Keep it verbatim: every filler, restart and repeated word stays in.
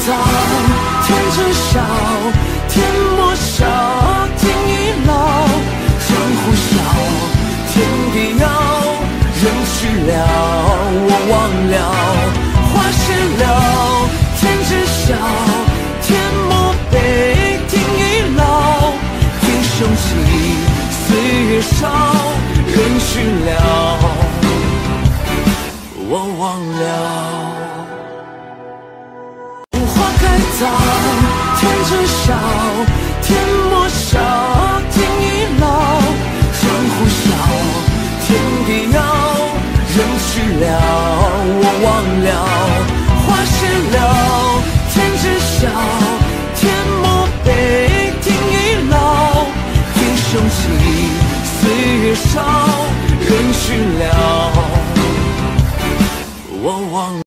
早，天知晓，天莫笑，天已老。江湖笑，天地遥，人去了，我忘了。花谢了，天知晓，天莫悲，天已老。英雄起，岁月少，人去了，我忘了。花开早，天知晓，天莫笑，天已老。江湖笑，天地遥，人去了，我忘了。花谢了，天知晓，天莫悲，天已老。英雄起，岁月少，人去了。